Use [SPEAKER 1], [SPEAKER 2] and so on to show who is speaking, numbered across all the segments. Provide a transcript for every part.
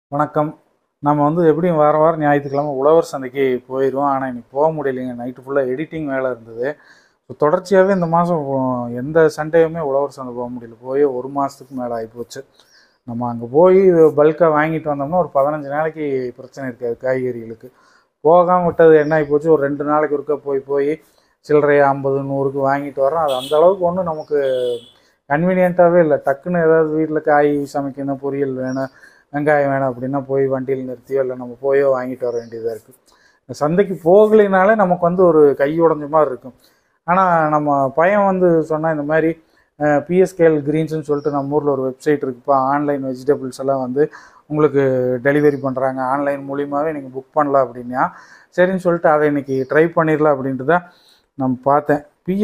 [SPEAKER 1] வணக்கம். நம்ம வந்து எப்படியும் வாரம் வாரம் ஞாயிற்றுக்கிழமை உழவர் சந்தைக்கு போயிடுவோம். ஆனால் இன்னைக்கு போக முடியலைங்க. நைட்டு ஃபுல்லாக எடிட்டிங் வேலை இருந்தது. ஸோ தொடர்ச்சியாகவே இந்த மாதம் எந்த சண்டேயுமே உழவர் சந்தை போக முடியல. போய் ஒரு மாதத்துக்கு மேலே ஆகிப்போச்சு. நம்ம அங்கே போய் பல்காக வாங்கிட்டு வந்தோம்னா ஒரு 15 நாளைக்கு பிரச்சனை இருக்காது காய்கறிகளுக்கு. போகாமல் விட்டது என்ன ஆகிப்போச்சு, ஒரு 2 நாளைக்கு ஒருக்கா போய் சில்லறையை 50 100க்கு வாங்கிட்டு வரோம். அது அந்த அளவுக்கு ஒன்றும் நமக்கு கன்வீனியண்ட்டாகவே இல்லை. டக்குன்னு ஏதாவது வீட்டில் காய் சமைக்கணும், பொரியல் வேணும், வெங்காயம் வேணும் அப்படின்னா போய் வண்டியில் நிறுத்தியோ இல்லை நம்ம போயோ வாங்கிட்டு வர வேண்டியதாக இருக்குது. இந்த சந்தைக்கு போகலைனாலே நமக்கு வந்து ஒரு கை உடஞ்ச மாதிரி இருக்கும். ஆனால் நம்ம பையன் வந்து சொன்னால் இந்த மாதிரி பிஎஸ்கேஎல் கிரீன்ஸ்னு சொல்லிட்டு நம்ம ஊரில் ஒரு வெப்சைட் இருக்குப்பா, ஆன்லைன் வெஜிடபிள்ஸ் எல்லாம் வந்து உங்களுக்கு டெலிவரி பண்ணுறாங்க, ஆன்லைன் மூலியமாகவே நீங்கள் புக் பண்ணலாம் அப்படின்னா சரின்னு சொல்லிட்டு அதை இன்றைக்கி ட்ரை பண்ணிடலாம் அப்படின்ட்டு தான் நம்ம பார்த்தேன்.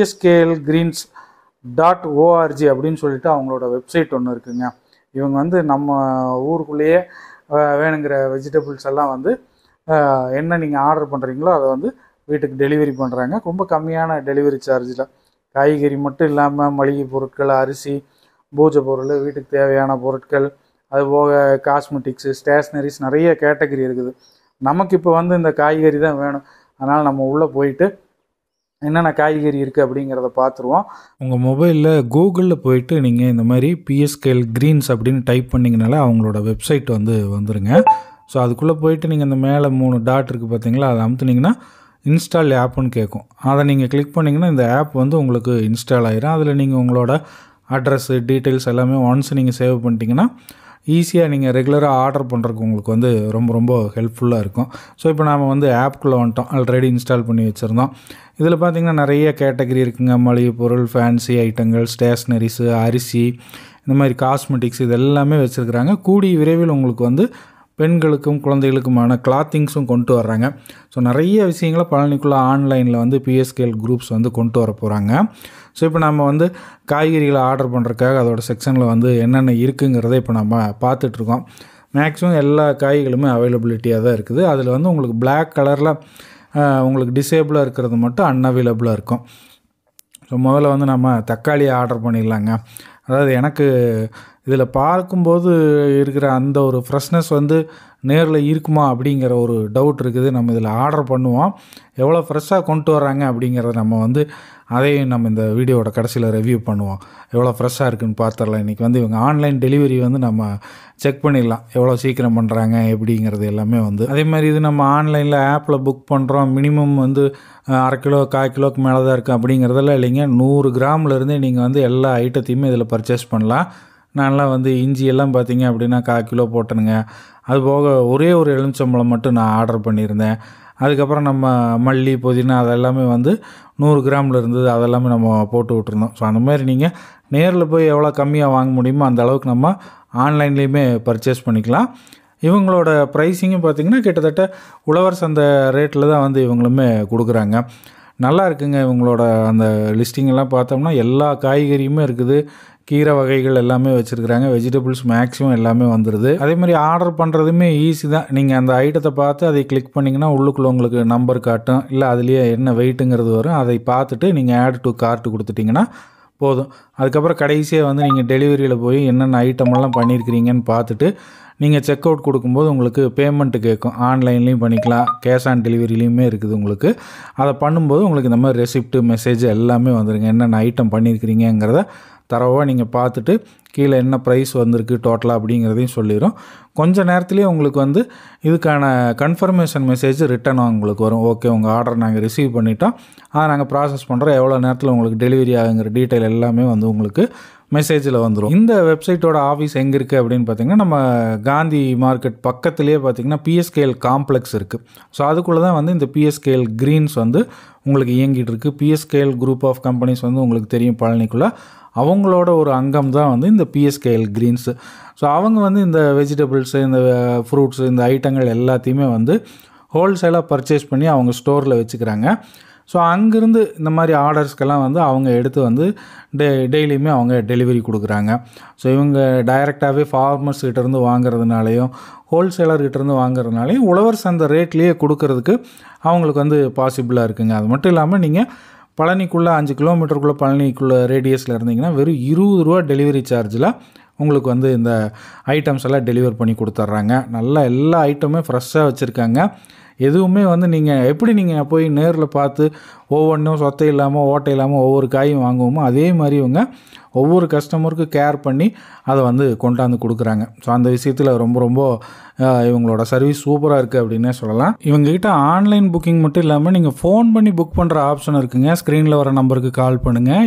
[SPEAKER 1] PSKLgreens.org அப்படின்னு சொல்லிட்டு அவங்களோட வெப்சைட் ஒன்று இருக்குங்க. இவங்க வந்து நம்ம ஊருக்குள்ளேயே வேணுங்கிற வெஜிடபிள்ஸ் எல்லாம் வந்து என்ன நீங்கள் ஆர்டர் பண்ணுறீங்களோ அதை வந்து வீட்டுக்கு டெலிவரி பண்ணுறாங்க. ரொம்ப கம்மியான டெலிவரி சார்ஜில் காய்கறி மட்டும் இல்லாமல் மளிகை பொருட்கள், அரிசி, பூஜை பொருள், வீட்டுக்கு தேவையான பொருட்கள், அதுபோக காஸ்மெட்டிக்ஸு, ஸ்டேஷ்னரிஸ், நிறைய கேட்டகரி இருக்குது. நமக்கு இப்போ வந்து இந்த காய்கறி தான் வேணும். அதனால் நம்ம உள்ளே போயிட்டு என்னென்ன காய்கறி இருக்குது அப்படிங்கிறத பார்த்துருவோம். உங்கள் மொபைலில் கூகுளில் போயிட்டு நீங்கள் இந்த மாதிரி பிஎஸ்கேஎல் கிரீன்ஸ் அப்படின்னு டைப் பண்ணிங்கனால அவங்களோட வெப்சைட் வந்துருங்க. ஸோ அதுக்குள்ளே போயிட்டு நீங்கள் இந்த மேலே 3 டாட் இருக்குது பார்த்தீங்களா, அதை அமுத்துனீங்கன்னா இன்ஸ்டால் ஆப்புன்னு கேட்கும். அதை நீங்கள் கிளிக் பண்ணிங்கன்னா இந்த ஆப் வந்து உங்களுக்கு இன்ஸ்டால் ஆகிரும். அதில் நீங்கள் உங்களோட அட்ரஸ்ஸு, டீட்டெயில்ஸ் எல்லாமே ஒன்ஸ் நீங்கள் சேவ் பண்ணிட்டீங்கன்னா ஈஸியாக நீங்கள் ரெகுலராக ஆர்டர் பண்ணுறதுக்கு உங்களுக்கு வந்து ரொம்ப ஹெல்ப்ஃபுல்லாக இருக்கும். ஸோ இப்போ நாம் வந்து ஆப்புக்குள்ளே வந்துட்டோம். ஆல்ரெடி இன்ஸ்டால் பண்ணி வச்சுருந்தோம். இதில் பார்த்திங்கன்னா நிறைய கேட்டகரி இருக்குங்க. மளிகை பொருள், ஃபேன்சி ஐட்டங்கள், ஸ்டேஷ்னரிஸு, அரிசி, இந்த மாதிரி காஸ்மெட்டிக்ஸ், இது எல்லாமே வச்சுருக்குறாங்க. கூடிய விரைவில் உங்களுக்கு வந்து பெண்களுக்கும் குழந்தைகளுக்குமான கிளாத்திங்ஸும் கொண்டு வர்றாங்க. ஸோ நிறைய விஷயங்களை பழனிக்குள்ளே ஆன்லைனில் வந்து பிஎஸ்கேஎல் குரூப்ஸ் வந்து கொண்டு வர போகிறாங்க. ஸோ இப்போ நம்ம வந்து காய்கறிகளை ஆர்டர் பண்ணுறதுக்காக அதோட செக்ஷனில் வந்து என்னென்ன இருக்குங்கிறத இப்போ நம்ம பார்த்துட்ருக்கோம். மேக்ஸிமம் எல்லா காய்களுமே அவைலபிலிட்டியாக தான் இருக்குது. அதில் வந்து உங்களுக்கு பிளாக் கலரில் உங்களுக்கு டிசேபிளாக இருக்கிறது மட்டும் அன்அவைலபிளாக இருக்கும். ஸோ முதல்ல வந்து நம்ம தக்காளி ஆர்டர் பண்ணிடலாங்க. அதாவது எனக்கு இதில் பார்க்கும்போது இருக்கிற அந்த ஒரு ஃப்ரெஷ்னஸ் வந்து நேரில் இருக்குமா அப்படிங்கிற ஒரு டவுட் இருக்குது. நம்ம இதில் ஆர்டர் பண்ணுவோம், எவ்வளோ ஃப்ரெஷ்ஷாக கொண்டு வர்றாங்க அப்படிங்கிறத நம்ம வந்து அதையும் நம்ம இந்த வீடியோவோட கடைசியில் ரிவ்யூ பண்ணுவோம். எவ்வளோ ஃப்ரெஷ்ஷாக இருக்குதுன்னு பார்த்துடலாம். இன்றைக்கி வந்து இவங்க ஆன்லைன் டெலிவரி வந்து நம்ம செக் பண்ணிடலாம், எவ்வளோ சீக்கிரம் பண்ணுறாங்க எப்படிங்கிறது எல்லாமே வந்து. அதே மாதிரி இது நம்ம ஆன்லைனில் ஆப்பில் புக் பண்ணுறோம், மினிமம் வந்து 1/2 கிலோ 1/4 கிலோக்கு மேலே தான் இருக்குது அப்படிங்கிறதெல்லாம் இல்லைங்க. 100 கிராம்லேருந்தே நீங்கள் வந்து எல்லா ஐட்டத்தையுமே இதில் பர்ச்சேஸ் பண்ணலாம். நான்லாம் வந்து இஞ்சி எல்லாம் பார்த்தீங்க அப்படின்னா 1/4 கிலோ போட்டேனுங்க. அதுபோக ஒரே ஒரு எலுமிச்சம்பழம் மட்டும் நான் ஆர்டர் பண்ணியிருந்தேன். அதுக்கப்புறம் நம்ம மல்லி, புதினா அதெல்லாமே வந்து 100 கிராமில் இருந்தது, அதெல்லாமே நம்ம போட்டு விட்டுருந்தோம். ஸோ அந்த மாதிரி நீங்கள் நேரில் போய் எவ்வளோ கம்மியாக வாங்க முடியுமோ அந்த அளவுக்கு நம்ம ஆன்லைன்லேயுமே பர்ச்சேஸ் பண்ணிக்கலாம். இவங்களோட ப்ரைஸிங்கும் பார்த்திங்கன்னா கிட்டத்தட்ட உழவர் சந்தை ரேட்டில் தான் வந்து இவங்களுமே கொடுக்குறாங்க. நல்லா இருக்குங்க. இவங்களோட அந்த லிஸ்டிங்கெல்லாம் பார்த்தோம்னா எல்லா காய்கறியுமே இருக்குது, கீரை வகைகள் எல்லாமே வச்சுருக்குறாங்க, வெஜிடபிள்ஸ் மேக்ஸிமம் எல்லாமே வந்துடுது. அதே மாதிரி ஆர்டர் பண்ணுறதுமே ஈஸி தான். நீங்கள் அந்த ஐட்டத்தை பார்த்து அதை கிளிக் பண்ணிங்கன்னா உள்ளுக்குள்ளே உங்களுக்கு நம்பர் காட்டும், இல்லை அதுலேயே என்ன வெயிட்டுங்கிறது வரும். அதை பார்த்துட்டு நீங்கள் ஆட் டு கார்ட்டு கொடுத்துட்டிங்கன்னா போதும். அதுக்கப்புறம் கடைசியாக வந்து நீங்கள் டெலிவரியில் போய் என்னென்ன ஐட்டமெல்லாம் பண்ணியிருக்கிறீங்கன்னு பார்த்துட்டு நீங்கள் செக் அவுட் கொடுக்கும்போது உங்களுக்கு பேமெண்ட்டு கேட்கும். ஆன்லைன்லேயும் பண்ணிக்கலாம், கேஷ் ஆன் டெலிவரிலையுமே இருக்குது உங்களுக்கு. அதை பண்ணும்போது உங்களுக்கு இந்த மாதிரி ரெசிப்ட்டு, மெசேஜ் எல்லாமே வந்துடுங்க. என்னென்ன ஐட்டம் பண்ணியிருக்கிறீங்கிறத தரவாக நீங்கள் பார்த்துட்டு கீழே என்ன ப்ரைஸ் வந்திருக்கு டோட்டலாக அப்படிங்கிறதையும் சொல்லிடும். கொஞ்சம் நேரத்துலேயே உங்களுக்கு வந்து இதுக்கான கன்ஃபர்மேஷன் மெசேஜ் ரிட்டன் உங்களுக்கு வரும். ஓகே, உங்கள் ஆர்டர் நாங்கள் ரிசீவ் பண்ணிட்டோம், அதை நாங்கள் ப்ராசஸ் பண்ணுறோம், எவ்வளோ நேரத்தில் உங்களுக்கு டெலிவரி ஆகுங்கிற டீட்டெயில் எல்லாமே வந்து உங்களுக்கு மெசேஜில் வந்துடும். இந்த வெப்சைட்டோட ஆஃபீஸ் எங்கே இருக்குது அப்படின்னு பார்த்திங்கன்னா நம்ம காந்தி மார்க்கெட் பக்கத்துலேயே பார்த்திங்கன்னா பிஎஸ்கேஎல் காம்ப்ளெக்ஸ் இருக்குது. ஸோ அதுக்குள்ளே தான் வந்து இந்த பிஎஸ்கேஎல் கிரீன்ஸ் வந்து உங்களுக்கு இயங்கிட்டு இருக்குது. பிஎஸ்கேஎல் குரூப் ஆஃப் கம்பெனிஸ் வந்து உங்களுக்கு தெரியும் பழனிக்குள்ளே, அவங்களோட ஒரு அங்கம் தான் வந்து இந்த பிஎஸ்கேஎல் கிரீன்ஸு. ஸோ அவங்க வந்து இந்த வெஜிடபிள்ஸு, இந்த ஃப்ரூட்ஸு, இந்த ஐட்டங்கள் எல்லாத்தையுமே வந்து ஹோல்சேலாக பர்ச்சேஸ் பண்ணி அவங்க ஸ்டோரில் வச்சுக்கிறாங்க. ஸோ அங்கேருந்து இந்த மாதிரி ஆர்டர்ஸ்க்கெல்லாம் வந்து அவங்க எடுத்து வந்து டெய்லியுமே அவங்க டெலிவரி கொடுக்குறாங்க. ஸோ இவங்க டைரெக்டாகவே ஃபார்மர்ஸ்கிட்டேருந்து வாங்குறதுனாலையும் ஹோல்சேலர்கிட்டேருந்து வாங்குறதுனாலையும் உழவர் சந்தை ரேட்லேயே கொடுக்கறதுக்கு அவங்களுக்கு வந்து பாசிபிளாக இருக்குங்க. அது மட்டும் இல்லாமல் நீங்கள் பழனிக்குள்ளே 5 கிலோமீட்டருக்குள்ளே பழனிக்குள்ளே ரேடியஸில் இருந்தீங்கன்னா வெறும் 20 ரூபா டெலிவரி சார்ஜில் உங்களுக்கு வந்து இந்த ஐட்டம்ஸ் எல்லாம் டெலிவர் பண்ணி கொடுத்துட்றாங்க. நல்லா எல்லா ஐட்டமுமே ஃப்ரெஷ்ஷாக வச்சுருக்காங்க. எதுவுமே வந்து எப்படி நீங்கள் போய் நேரில் பார்த்து ஒவ்வொன்றும் சொத்தை இல்லாமல் ஓட்டை இல்லாமல் ஒவ்வொரு காயும் வாங்குவோமோ அதே மாதிரி இவங்க ஒவ்வொரு கஸ்டமருக்கும் கேர் பண்ணி அதை வந்து கொண்டாந்து கொடுக்குறாங்க. ஸோ அந்த விஷயத்தில் ரொம்ப ரொம்ப இவங்களோட சர்வீஸ் சூப்பராக இருக்குது அப்படின்னே சொல்லலாம். இவங்ககிட்ட ஆன்லைன் புக்கிங் மட்டும் இல்லாமல் நீங்கள் ஃபோன் பண்ணி புக் பண்ணுற ஆப்ஷன் இருக்குங்க. ஸ்க்ரீனில் வர நம்பருக்கு கால் பண்ணுங்கள்.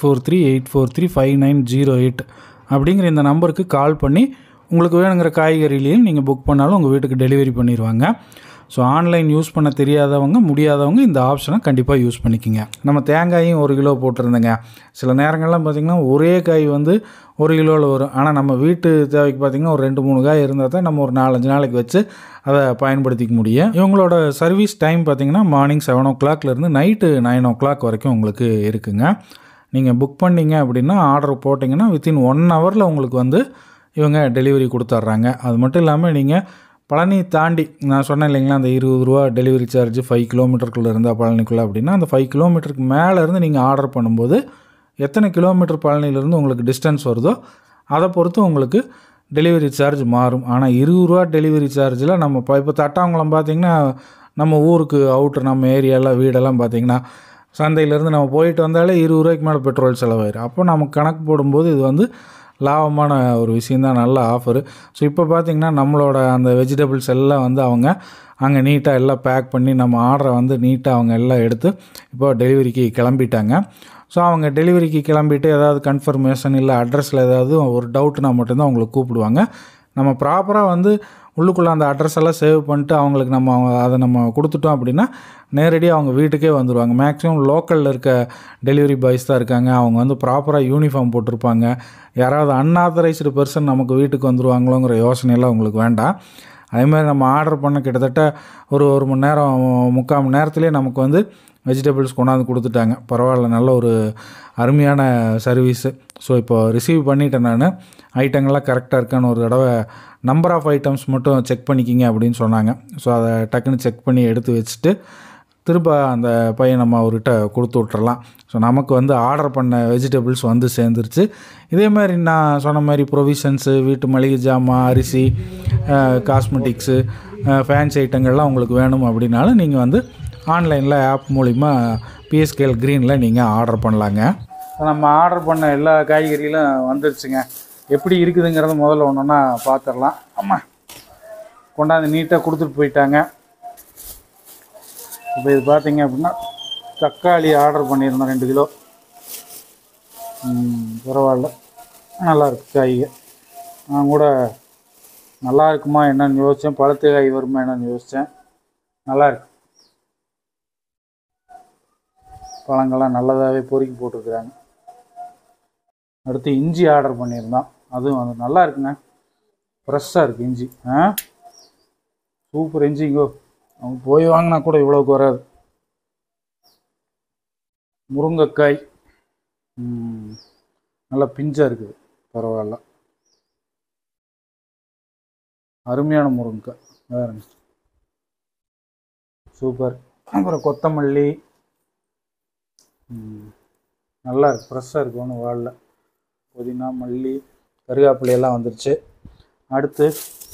[SPEAKER 1] 8438435908 அப்படிங்கிற இந்த நம்பருக்கு கால் பண்ணி உங்களுக்கு வேணுங்கிற காய்கறிலையும் நீங்கள் புக் பண்ணாலும் உங்கள் வீட்டுக்கு டெலிவரி பண்ணிடுவாங்க. ஸோ ஆன்லைன் யூஸ் பண்ண தெரியாதவங்க முடியாதவங்க இந்த ஆப்ஷனை கண்டிப்பாக யூஸ் பண்ணிக்கோங்க. நம்ம தேங்காயும் 1 கிலோ போட்டிருந்தேங்க. சில நேரங்கள்லாம் பார்த்திங்கன்னா ஒரே காய் வந்து 1 கிலோவில் வரும். ஆனால் நம்ம வீட்டு தேவைக்கு பார்த்திங்கன்னா ஒரு 2-3 காய் இருந்தால் தான் நம்ம ஒரு 4-5 நாளைக்கு வச்சு அதை பயன்படுத்திக்க முடியும். இவங்களோட சர்வீஸ் டைம் பார்த்திங்கன்னா மார்னிங் 7 o'clockலேருந்து நைட்டு 9 o'clock வரைக்கும் உங்களுக்கு இருக்குங்க. நீங்கள் புக் பண்ணிங்க அப்படின்னா ஆர்டர் போட்டிங்கன்னா வித்தின் 1 hourல உங்களுக்கு வந்து இவங்க டெலிவரி கொடுத்துட்றாங்க. அது மட்டும் இல்லாமல் நீங்கள் பழனி தாண்டி நான் சொன்னேன் இல்லைங்களா, அந்த 20 ரூபா டெலிவரி சார்ஜ் 5 கிலோமீட்டருக்குள்ளே இருந்தால் பழனிக்குள்ளே அப்படின்னா அந்த 5 கிலோமீட்டருக்கு மேலே இருந்து நீங்கள் ஆர்டர் பண்ணும்போது எத்தனை கிலோமீட்டர் பழனியிலேருந்து உங்களுக்கு டிஸ்டன்ஸ் வருதோ அதை பொறுத்து உங்களுக்கு டெலிவரி சார்ஜ் மாறும். ஆனால் 20 ரூபா டெலிவரி சார்ஜில் நம்ம இப்போ தட்டாங்குளம் பார்த்திங்கன்னா நம்ம ஊருக்கு அவுட்ரு நம்ம ஏரியாவில் வீடெல்லாம் பார்த்திங்கன்னா சந்தையிலேருந்து நம்ம போயிட்டு வந்தாலே 20 ரூபாய்க்கு மேலே பெட்ரோல் செலவாயிடும். அப்போ நமக்கு கணக்கு போடும்போது இது வந்து லாபமான ஒரு விஷயந்தான், நல்ல ஆஃபரு. ஸோ இப்போ பார்த்திங்கன்னா நம்மளோட அந்த வெஜிடபிள்ஸ் எல்லாம் வந்து அவங்க அங்கே நீட்டாக எல்லாம் பேக் பண்ணி நம்ம ஆர்டரை வந்து நீட்டாக அவங்க எல்லாம் எடுத்து இப்போ டெலிவரிக்கு கிளம்பிட்டாங்க. ஸோ அவங்க டெலிவரிக்கு கிளம்பிட்டு ஏதாவது கன்ஃபர்மேஷன் இல்லை அட்ரஸில் ஏதாவது ஒரு டவுட்னா மட்டும்தான் அவங்களை கூப்பிடுவாங்க. நம்ம ப்ராப்பராக வந்து உள்ளுக்குள்ளே அந்த அட்ரஸ் எல்லாம் சேவ் பண்ணிட்டு அவங்களுக்கு அதை நம்ம கொடுத்துட்டோம் அப்படின்னா நேரடியாக அவங்க வீட்டுக்கே வந்துடுவாங்க. மேக்ஸிமம் லோக்கலில் இருக்க டெலிவரி பாய்ஸ் தான் இருக்காங்க. அவங்க வந்து ப்ராப்பராக யூனிஃபார்ம் போட்டிருப்பாங்க. யாராவது அன்ஆத்தரைஸ்டு பர்சன் நமக்கு வீட்டுக்கு வந்துடுவாங்களோங்கிற யோசனையெல்லாம் உங்களுக்கு வேண்டாம். அதேமாதிரி நம்ம ஆர்டர் பண்ண கிட்டத்தட்ட ஒரு மணி நேரம் 3/4 மணி நேரத்துலேயே நமக்கு வந்து வெஜிடபிள்ஸ் கொண்டாந்து கொடுத்துட்டாங்க. பரவாயில்ல, நல்ல ஒரு அருமையான சர்வீஸு. ஸோ இப்போ ரிசீவ் பண்ணிவிட்டேன் நான். ஐட்டங்கள்லாம் கரெக்டாக இருக்கான்னு ஒரு தடவை நம்பர் ஆஃப் ஐட்டம்ஸ் மட்டும் செக் பண்ணிக்கிங்க அப்படின்னு சொன்னாங்க. ஸோ அதை டக்குன்னு செக் பண்ணி எடுத்து வச்சுட்டு திரும்ப அந்த பையன் நம்ம அவர்கிட்ட கொடுத்து விட்றலாம். ஸோ நமக்கு வந்து ஆர்டர் பண்ண வெஜிடபிள்ஸ் வந்து சேர்ந்துருச்சு. இதேமாதிரி நான் சொன்ன மாதிரி ப்ரொவிஷன்ஸு, வீட்டு மளிகை ஜாமான், அரிசி, காஸ்மெட்டிக்ஸு, ஃபேன்சி ஐட்டங்கள்லாம் உங்களுக்கு வேணும் அப்படின்னாலும் நீங்கள் வந்து ஆன்லைனில் ஆப் மூலிமா பிஎஸ்கேஎல் க்ரீனில் நீங்கள் ஆர்டர் பண்ணலாங்க. நம்ம ஆர்டர் பண்ண எல்லா காய்கறிகளும் வந்துருச்சுங்க. எப்படி இருக்குதுங்கிறத முதல்ல ஒன்றுன்னா பார்த்துடலாம். ஆமாம், கொண்டாந்து நீட்டாக கொடுத்துட்டு போயிட்டாங்க. இப்போ இது பார்த்திங்க அப்படின்னா தக்காளி ஆர்டர் பண்ணியிருந்தோம் 2 கிலோ. பரவாயில்ல, நல்லாயிருக்கு காய்க. நான் கூட நல்லா இருக்குமா என்னன்னு யோசித்தேன், பழுத்த காய் வருமா என்னன்னு யோசித்தேன். நல்லாயிருக்கு, பழங்கள்லாம் நல்லதாகவே பொறுக்கி போட்டிருக்குறாங்க. அடுத்து இஞ்சி ஆர்டர் பண்ணியிருந்தோம். அதுவும் வந்து நல்லா இருக்குங்க, ஃப்ரெஷ்ஷாக இருக்குது இஞ்சி. சூப்பர் இஞ்சிங்கோ, அவங்க போய் வாங்கினா கூட இவ்வளோக்கு வராது. முருங்கைக்காய் நல்லா பிஞ்சாக இருக்குது, பரவாயில்ல, அருமையான முருங்கைக்காய் வேறுங்க, சூப்பர். அப்புறம் கொத்தமல்லி நல்லா இருக்குது, ஃப்ரெஷ்ஷாக இருக்குது, ஒன்றும் வாழல. புதினா, மல்லி, கருவேப்பிலையெல்லாம் வந்துருச்சு. அடுத்து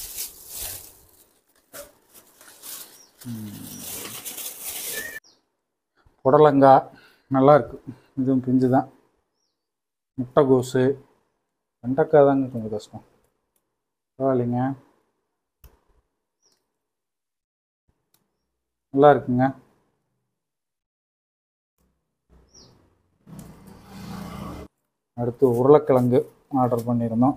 [SPEAKER 1] புடலங்காய் நல்லா இருக்குது, இதுவும் பிஞ்சு தான். முட்டைகோசு, வெண்டைக்காய் தாங்க கொஞ்சம் கஷ்டம், பரவாயில்லைங்க, நல்லா இருக்குங்க. அடுத்து உருளைக்கிழங்கு ஆர்டர் பண்ணியிருந்தோம்.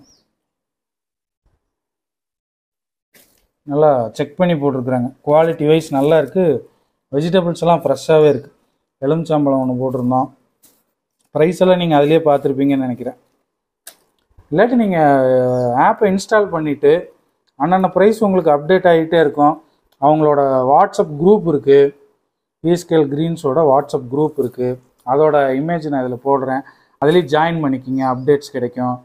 [SPEAKER 1] நல்லா செக் பண்ணி போட்டிருக்குறாங்க, குவாலிட்டி வைஸ் நல்லா இருக்குது. வெஜிடபிள்ஸ் எல்லாம் ஃப்ரெஷ்ஷாகவே இருக்குது. எலுமிச்சம்பழம் ஒன்று போட்டிருந்தோம். ப்ரைஸ் எல்லாம் நீங்கள் அதிலே பார்த்துருப்பீங்கன்னு நினைக்கிறேன். இல்லாட்டி நீங்கள் ஆப்பை இன்ஸ்டால் பண்ணிவிட்டு அன்னன்ன ப்ரைஸ் உங்களுக்கு அப்டேட் ஆகிட்டே இருக்கும். அவங்களோட வாட்ஸ்அப் குரூப் இருக்குது, பிஎஸ்கேஎல் க்ரீன்ஸோட வாட்ஸ்அப் குரூப் இருக்குது. அதோட இமேஜ் நான் இதில் போடுறேன், அதுலேயும் ஜாயின் பண்ணிக்கிங்க, அப்டேட்ஸ் கிடைக்கும்.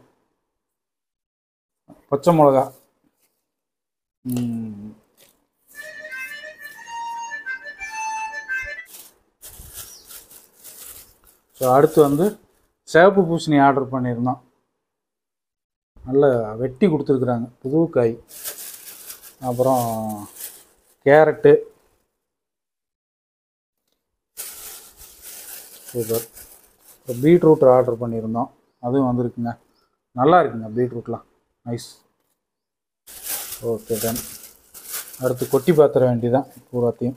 [SPEAKER 1] பச்சை மிளகா, ஸோ அடுத்து வந்து சிவப்பு பூசணி ஆர்டர் பண்ணியிருந்தோம். நல்ல வெட்டி கொடுத்துருக்குறாங்க, புது காய். அப்புறம் கேரட்டு சூப்பர். இப்போ பீட்ரூட் ஆர்டர் பண்ணியிருந்தோம், அதுவும் வந்திருக்குங்க. நல்லா இருக்குங்க பீட்ரூட்லாம், நைஸ். Okay done. அடுத்து கொட்டி பாத்திர வேண்டியதான் பூராத்தையும்.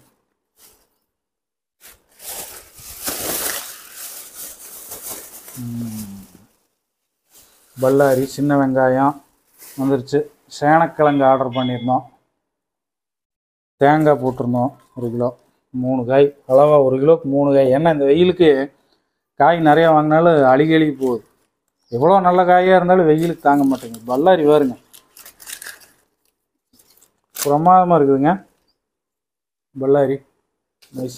[SPEAKER 1] பல்லாரி சின்ன வெங்காயம் வந்துருச்சு. சேனக்கிழங்கு ஆர்டர் பண்ணியிருந்தோம், தேங்காய் போட்டிருந்தோம் 1 கிலோ. 3 காய் அளவாக 1 கிலோக்கு 3 காய். ஏன்னா இந்த வெயிலுக்கு காய் நிறையா வாங்கினாலும் அழுகி போகுது. எவ்வளோ நல்ல காயாக இருந்தாலும் வெயிலுக்கு தாங்க மாட்டேங்குது. பல்லாரி பாருங்க, பிரமாதமாக இருக்குதுங்க பல்லாரி, நைஸ்.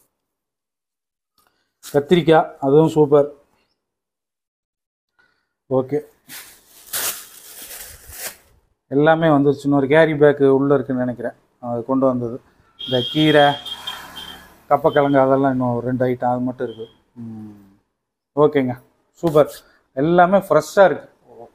[SPEAKER 1] கத்திரிக்காய் அதுவும் சூப்பர். ஓகே, எல்லாமே வந்துருச்சு. இன்னொரு கேரி பேக்கு உள்ளே இருக்குதுன்னு நினைக்கிறேன், அது கொண்டு வந்தது. இந்த கீரை கப்பக்கிழங்கு அதெல்லாம் இன்னும் 2 ஐட்டம் அது மட்டும் இருக்குது. ஓகேங்க, சூப்பர். எல்லாமே ஃப்ரெஷ்ஷாக இருக்குது.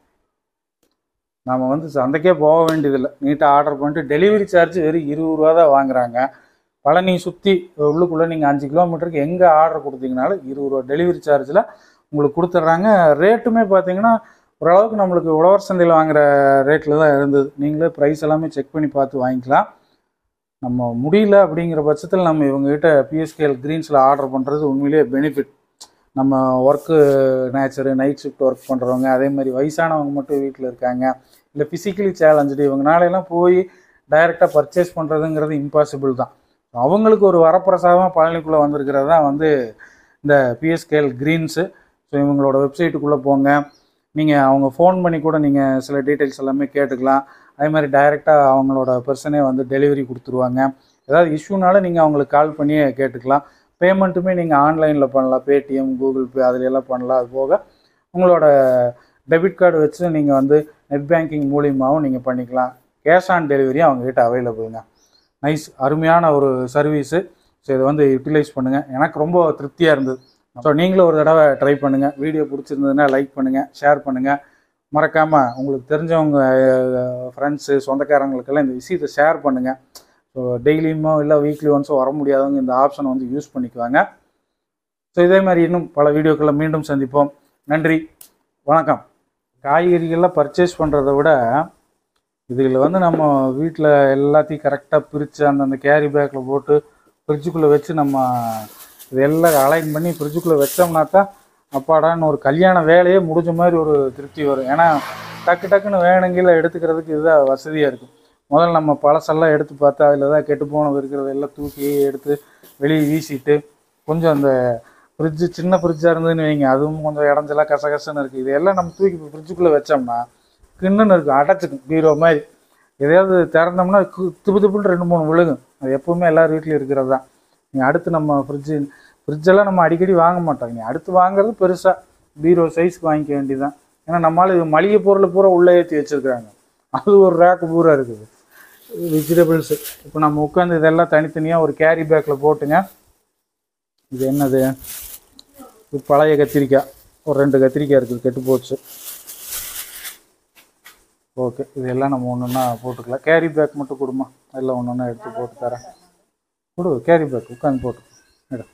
[SPEAKER 1] நாம் வந்து சந்தைக்கே போக வேண்டியதில்லை, நீட்டாக ஆர்டர் பண்ணிட்டு டெலிவரி சார்ஜ் வெறும் 20 ரூபா தான் வாங்குகிறாங்க. பழனி சுற்றி உள்ளுக்குள்ளே நீங்கள் 5 கிலோமீட்டருக்கு எங்கே ஆர்டர் கொடுத்தீங்கனாலும் 20 ரூபா டெலிவரி சார்ஜில் உங்களுக்கு கொடுத்துட்றாங்க. ரேட்டுமே பார்த்தீங்கன்னா ஓரளவுக்கு நம்மளுக்கு உழவர் சந்தையில் வாங்குகிற ரேட்டில் தான் இருந்தது. நீங்களே ப்ரைஸ் எல்லாமே செக் பண்ணி பார்த்து வாங்கிக்கலாம். நம்ம முடியல அப்படிங்கிற பட்சத்தில் நம்ம இவங்ககிட்ட பிஎஸ்கேஎல் க்ரீன்ஸில் ஆர்டர் பண்ணுறது உண்மையிலேயே பெனிஃபிட். நம்ம work nature, night shift work பண்ணுறவங்க, அதே மாதிரி வயசானவங்க மட்டும் வீட்டில் இருக்காங்க, இல்லை ஃபிசிக்கலி சேலஞ்சு, இவங்கனாலெல்லாம் போய் டைரெக்டாக பர்ச்சேஸ் பண்ணுறதுங்கிறது இம்பாசிபிள் தான். அவங்களுக்கு ஒரு வரப்பிரசாதமாக பழனிக்குள்ளே வந்திருக்கிறது தான் வந்து இந்த பிஎஸ்கேஎல் க்ரீன்ஸு. ஸோ இவங்களோட வெப்சைட்டுக்குள்ளே போங்க, நீங்கள் அவங்க ஃபோன் பண்ணி கூட நீங்கள் சில டீட்டெயில்ஸ் எல்லாமே கேட்டுக்கலாம். அதே மாதிரி டைரெக்டாக அவங்களோட பர்சனே வந்து டெலிவரி கொடுத்துருவாங்க. ஏதாவது இஷ்யூனாலும் நீங்கள் அவங்களுக்கு கால் பண்ணியே கேட்டுக்கலாம். பேமெண்ட்டுமே நீங்கள் ஆன்லைனில் பண்ணலாம், பேடிஎம், கூகுள் பே அதிலெல்லாம் பண்ணலாம். அது போக உங்களோட டெபிட் கார்டு வச்சு நீங்கள் வந்து நெட் பேங்கிங் மூலியமாகவும் நீங்கள் பண்ணிக்கலாம். கேஷ் ஆன் டெலிவரியும் அவங்ககிட்ட அவைலபிளுங்க. நைஸ், அருமையான ஒரு சர்வீஸு. ஸோ இதை வந்து யூட்டிலைஸ் பண்ணுங்கள், எனக்கு ரொம்ப திருப்தியாக இருந்தது. ஸோ நீங்களும் ஒரு தடவை ட்ரை பண்ணுங்கள். வீடியோ பிடிச்சிருந்ததுன்னா லைக் பண்ணுங்கள், ஷேர் பண்ணுங்கள். மறக்காமல் உங்களுக்கு தெரிஞ்சவங்க ஃப்ரெண்ட்ஸு சொந்தக்காரங்களுக்கெல்லாம் இந்த விஷயத்தை ஷேர் பண்ணுங்கள். ஸோ டெய்லியுமோ இல்லை வீக்லி ஒன்ஸோ வர முடியாதவங்க இந்த ஆப்ஷனை வந்து யூஸ் பண்ணிக்குவாங்க. ஸோ இதே மாதிரி இன்னும் பல வீடியோக்களை மீண்டும் சந்திப்போம். நன்றி, வணக்கம். காய்கறிகள்லாம் பர்ச்சேஸ் பண்ணுறத விட இதில் வந்து நம்ம வீட்டில் எல்லாத்தையும் கரெக்டாக பிரித்து அந்தந்த கேரி பேக்கில் போட்டு ஃப்ரிட்ஜுக்குள்ளே வச்சு நம்ம இதெல்லாம் அலைன் பண்ணி ஃப்ரிட்ஜுக்குள்ளே வச்சோம்னா தான் அப்பாடான்னு ஒரு கல்யாண வேலையே முடிஞ்ச மாதிரி ஒரு திருப்தி வரும். ஏன்னா டக்கு டக்குன்னு வேணுங்கில எடுத்துக்கிறதுக்கு இதுதான் வசதியாக இருக்கும். முதல்ல நம்ம பழசெல்லாம் எடுத்து பார்த்தா அதில் தான் கெட்டு போனது இருக்கிறத எல்லாம் தூக்கி எடுத்து வெளியே வீசிட்டு, கொஞ்சம் அந்த ஃப்ரிட்ஜு சின்ன ஃப்ரிட்ஜாக இருந்ததுன்னு வைங்க, அதுவும் கொஞ்சம் இடஞ்செல்லாம் கசகசன்னு இருக்குது. இதெல்லாம் நம்ம தூக்கி ஃப்ரிட்ஜுக்குள்ளே வச்சோம்னா கிண்ணுன்னு இருக்கும், அடைச்சிக்கும் பீரோ மாதிரி. எதையாவது திறந்தோம்னா திப்பு திப்புன்னு 2-3 விழுகும். அது எப்போவுமே எல்லார் வீட்லையும் இருக்கிறது தான். நீங்கள் அடுத்து நம்ம ஃப்ரிட்ஜெல்லாம் நம்ம அடிக்கடி வாங்க மாட்டோம். நீ அடுத்து வாங்குறது பெருசாக பீரோ சைஸ்க்கு வாங்கிக்க வேண்டியதுதான். ஏன்னா நம்மளால் இது மளிகை பொருள் பூரா உள்ளே ஏற்றி வச்சுருக்குறாங்க, அது ஒரு ரேக்கு பூரா இருக்குது. வெஜிடபிள்ஸு இப்போ நம்ம உட்காந்து இதெல்லாம் தனித்தனியாக ஒரு கேரி பேக்கில் போட்டுங்க. இது என்னது, இது பழைய கத்திரிக்காய், ஒரு 2 கத்திரிக்காய் இருக்குது, கெட்டு போச்சு. ஓகே, இதெல்லாம் நம்ம ஒன்று ஒன்றா போட்டுக்கலாம். கேரி பேக் மட்டும் கொடுமா, எல்லாம் ஒன்று ஒன்றா எடுத்து போட்டு தரேன். கொடு, கேரி பேக் உட்காந்து போட்டு மேடம்.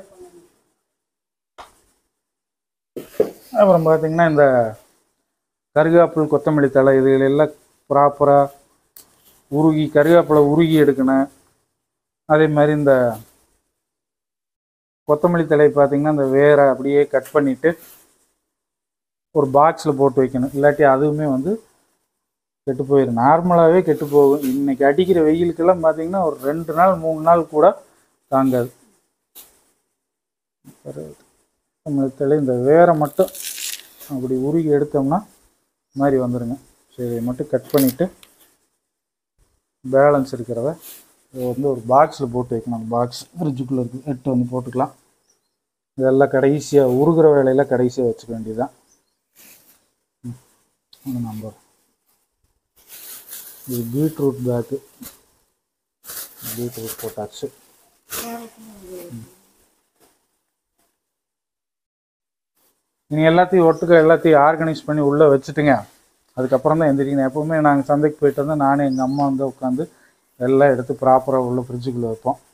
[SPEAKER 1] அப்புறம் பார்த்திங்கன்னா இந்த கருவேப்பிலை, கொத்தமல்லி தழை இதுகளெல்லாம் ப்ராப்பராக உருகி, கருவேப்பிலை உருகி எடுக்கணும். அதே மாதிரி இந்த கொத்தமல்லி தழை பார்த்திங்கன்னா இந்த வேரை அப்படியே கட் பண்ணிவிட்டு ஒரு பாக்ஸில் போட்டு வைக்கணும். இல்லாட்டி அதுவுமே வந்து கெட்டு போயிடும், நார்மலாகவே கெட்டு போகும். இன்றைக்கி அடிக்கிற வெயிலுக்கெல்லாம் பார்த்திங்கன்னா ஒரு 2 நாள் 3 நாள் கூட தாங்காது. கொத்தமல்லி இந்த வேரை மட்டும் அப்படி உருகி எடுத்தோம்னா மாதிரி வந்துடுங்க. சரி, இதை மட்டும் கட் பண்ணிவிட்டு பேலன்ஸ் இருக்கிறத இதை வந்து ஒரு பாக்ஸில் போட்டு வைக்கணும். பாக்ஸ் ஃப்ரிட்ஜுக்குள்ளே இருக்குது, எடுத்து வந்து போட்டுக்கலாம். இதெல்லாம் கடைசியாக உருகிற வேலையில் கடைசியாக வச்சுக்க வேண்டியதுதான். நம்பர் இது பீட்ரூட் பேக்கு, பீட்ரூட் போட்டாச்சு. நீங்கள் எல்லாத்தையும் ஒட்டுக்க எல்லாத்தையும் ஆர்கனைஸ் பண்ணி உள்ளே வச்சுட்டுங்க. அதுக்கப்புறம் தான் எந்திரிக்கணும். எப்போவுமே நாங்கள் சந்தைக்கு போயிட்டு வந்து நானும் எங்கள் அம்மா வந்து உட்காந்து எல்லாம் எடுத்து ப்ராப்பராக உள்ள ஃப்ரிட்ஜுக்குள்ளே வைப்போம்.